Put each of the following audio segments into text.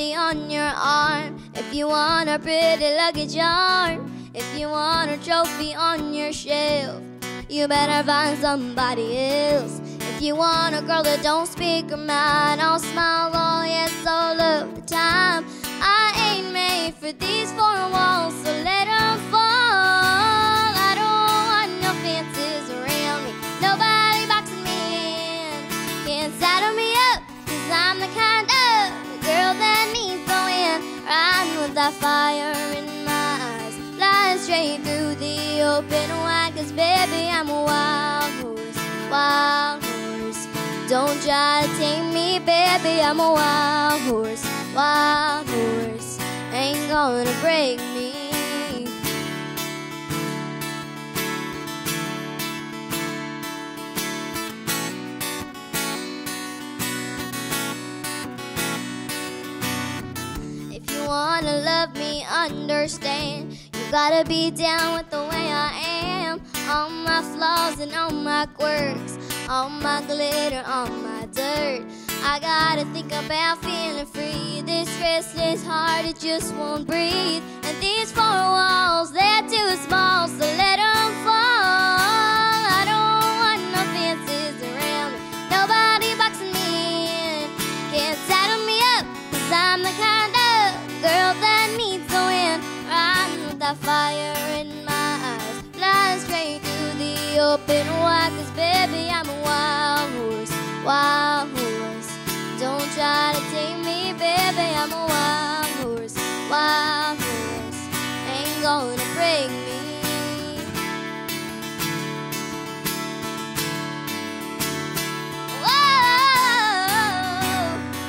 candy on your arm, if you want a pretty luggage arm, if you want a trophy on your shelf, you better find somebody else. If you want a girl that don't speak her mind, I'll smile all yes all of the time. I ain't made for these four walls, so let them fall. I don't want no fences around me, nobody boxing me in. Can't saddle me up, 'cause I'm the kind of girl that needs going. Riding with that fire in my eyes, flying straight through the open wide. 'Cause baby, I'm a wild horse, wild horse. Don't try to tame me, baby, I'm a wild horse, wild horse. Ain't gonna break me. If you wanna love me, understand, you gotta be down with the way I am. All my flaws and all my quirks, all my glitter, all my dirt. I gotta think about feeling free. This restless heart, it just won't breathe. And these four walls, they're too small, so let them fall. I don't want no fences around me, nobody boxing me in. Can't saddle me up, 'cause I'm the kind of girl that needs to win. Riding with that fire in my eyes, flying straight through the open wide. 'Cause baby, I'm a wild horse, wild horse. Don't try to tame me, baby, I'm a wild horse, wild horse. Ain't gonna break me. Whoa,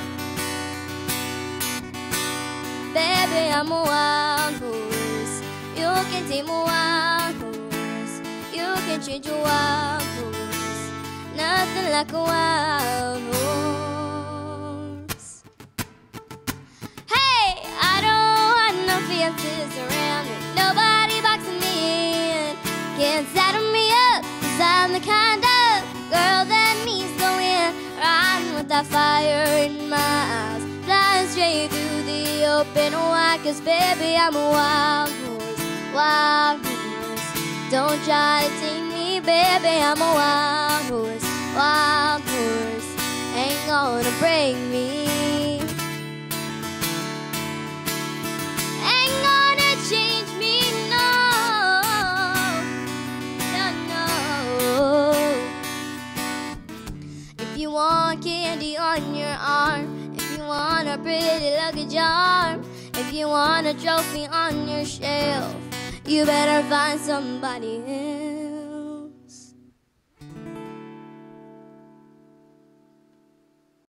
baby, I'm a wild horse. You can tame a wild horse, you can change a wild horse. Nothing like a wild horse. Fences around me, nobody boxing me in. Can't saddle me up, 'cause I'm the kind of girl that needs to win. Riding with that fire in my eyes, flying straight through the open wide. 'Cause baby, I'm a wild horse, wild horse. Don't try to tame me, baby, I'm a wild horse, wild horse. Ain't gonna break me. If you want candy on your arm, if you want a pretty luggage arm, if you want a trophy on your shelf, you better find somebody else.